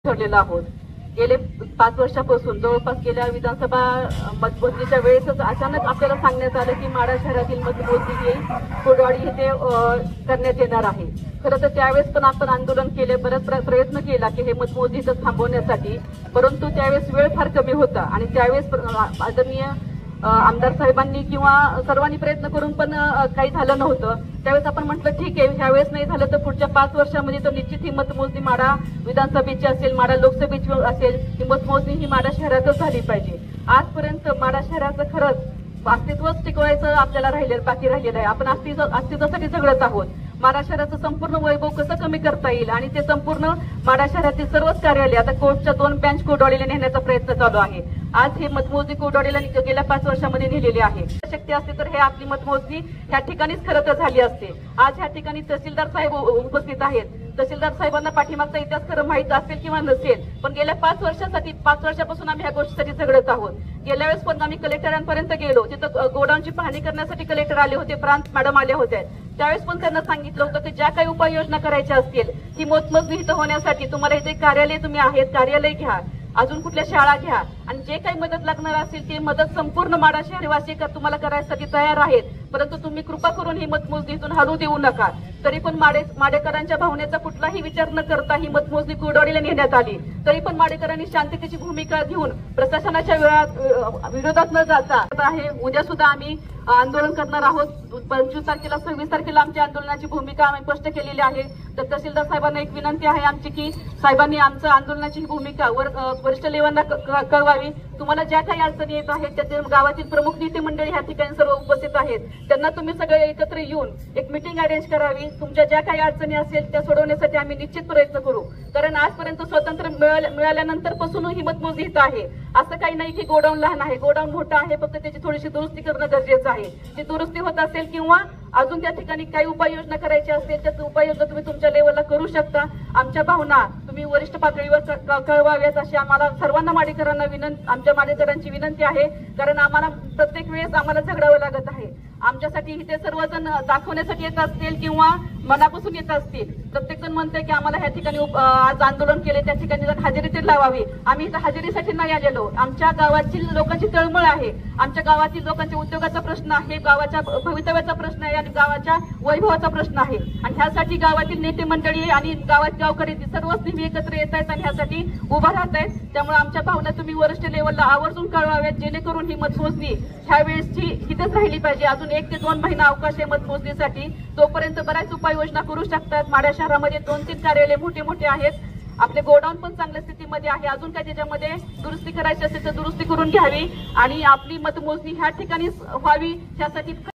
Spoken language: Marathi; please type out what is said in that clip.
ठरलेलो आहोत। गेले 5 वर्षापासून जवळपास गेल्या विधानसभा मतमोजणीच्या वेळेसच अचानक आपल्याला सांगण्यात आलं की माढा शहरातील मतमोजणी ही कोडवाडी येथे करण्यात येणार आहे। खरं तर त्यावेळेस पण आपण आंदोलन केले, बरेच प्रयत्न केला की हे मतमोजणी थांबवण्यासाठी, परंतु त्यावेळेस वेळ फार कमी होता आणि त्यावेळेस आदरणीय आमदार साहेबांनी किंवा सर्वांनी प्रयत्न करून पण काही झालं नव्हतं। त्यावेळेस आपण म्हटलं ठीक आहे, ह्यावेळेस नाही झालं तर पुढच्या 5 वर्षांमध्ये तर निश्चित ही मतमोजणी माढा विधानसभेची असेल, माढा लोकसभेची असेल, ही मतमोजणी ही माढा शहरातच झाली पाहिजे। आजपर्यंत माढा शहराचं खरंच अस्तित्वच टिकवायचं आपल्याला बाकी राहिलेलं आहे। आपण अस्तित्वासाठी झगडत आहोत। माढा शहराचं संपूर्ण वैभव कसं कमी करता येईल आणि ते संपूर्ण माढा शहरातील सर्वच कार्यालय आता कोर्टच्या 2 बेंच कोडवाडीला नेण्याचा प्रयत्न चालू आहे। आज हे मतमोजणी कोडवाडीला गेल्या 5 वर्षांमध्ये नेलेली आहे। शक्य असते तर हे आपली मतमोजणी ह्या ठिकाणीच खरं तर झाली असते। आज ह्या ठिकाणी तहसीलदार साहेब उपस्थित आहेत। तहसीलदार साहेबांना पाठीमागचा इतिहास खरं माहित असेल किंवा नसेल, पण गेल्या 5 वर्षापासून आम्ही ह्या गोष्टीसाठी झगडत आहोत। गेल्या वेळेस पण आम्ही कलेक्टरांपर्यंत गेलो, तिथं गोडाऊनची पाहणी करण्यासाठी कलेक्टर आले होते, प्रांत मॅडम आले होते। त्यावेळेस पण त्यांना सांगितलं होतं की ज्या काही उपाययोजना करायच्या असतील ही मतमोजणी इथं होण्यासाठी तुम्हाला इथे कार्यालय तुम्ही आहेत, कार्यालय घ्या, अजून कुठल्या शाळा घ्या आणि जे काही मदत लागणार असेल ती मदत संपूर्ण माढा शहरवासी तुम्हाला करायसाठी तयार आहेत, परंतु तुम्ही कृपा करून ही मतमोजणीतून हलू देऊ नका। तरी पण माडेकरांच्या भावनेचा कुठलाही विचार न करता ही मतमोजणी कोडवाडीला नेण्यात आली। तरी पण माडेकरांनी शांततेची भूमिका घेऊन प्रशासनाच्या विरोधात न जाता आहे। उद्या सुद्धा आम्ही आंदोलन करणार आहोत। 25 तारखेला 26 तारखेला आमच्या आंदोलनाची भूमिका आम्ही स्पष्ट केलेली आहे। तर तहसीलदार साहेबांना एक विनंती आहे आमची की साहेबांनी आमच्या आंदोलनाची भूमिका वरिष्ठ लेवलला कळवावी। तुम्हाला ज्या काही अडचणी येत आहेत त्या गावातील प्रमुख नेते मंडळी ह्या ठिकाणी सर्व उपस्थित आहेत, त्यांना तुम्ही सगळे एकत्र येऊन एक मीटिंग अरेंज करावी। तुमच्या ज्या काही अडचणी असेल त्या सोडवण्यासाठी आम्ही निश्चित प्रयत्न करू, कारण आजपर्यंत स्वातंत्र्य मिळाल्यानंतर पासून ही मतमोजणी इथं आहे। असं काही नाही की गोडाऊन लहान आहे, गोडाऊन मोठं आहे, फक्त त्याची थोडीशी दुरुस्ती करणं गरजेचं आहे। ती दुरुस्ती होत असेल किंवा अजून त्या ठिकाणी काही उपाययोजना करायची असेल त्या उपाययोजना तुम्ही तुमच्या लेवलला करू शकता। आमच्या भावना तुम्ही वरिष्ठ पातळीवर कळवाव्यात अशी आम्हाला सर्वांना माडेकरांना आमच्या माडेकरांची विनंती आहे, कारण आम्हाला प्रत्येक वेळेस आम्हाला झगडावं लागत आहे। आमच्यासाठी इथे सर्वजण दाखवण्यासाठी येत असतील किंवा मनापासून येत असतील, प्रत्येक जण म्हणते की आम्हाला ह्या ठिकाणी आज आंदोलन केले त्या ठिकाणी जर हजेरी तरी लावावी। आम्ही इथं हजेरीसाठी नाही आलेलो, आमच्या गावातील लोकांची तळमळ आहे, आमच्या गावातील लोकांच्या उद्योगाचा प्रश्न आहे, गावाच्या भवितव्याचा प्रश्न आहे आणि गावाच्या वैभवाचा प्रश्न आहे आणि ह्यासाठी गावातील नेते मंडळी आणि गावकरी सर्वच नेहमी एकत्र येत आहेत आणि ह्यासाठी उभा राहत आहेत। त्यामुळे आमच्या भावना तुम्ही वरिष्ठ लेवलला आवर्जून कळवाव्यात, जेणेकरून ही मतमोजणी ह्यावेळेसची इथेच राहिली पाहिजे। अजून 1 ते 2 महिना अवकाश आहे मतमोजणीसाठी, तोपर्यंत बऱ्याच उपाययोजना करू शकतात। माढा शहरामध्ये 2-3 कार्यालय मोठे आहेत, आपले गोडाऊन पण चांगल्या स्थितीमध्ये आहे। अजून काय त्याच्यामध्ये दुरुस्ती करायची असेल तर दुरुस्ती करून घ्यावी आणि आपली मतमोजणी ह्या ठिकाणीच व्हावी, त्यासाठी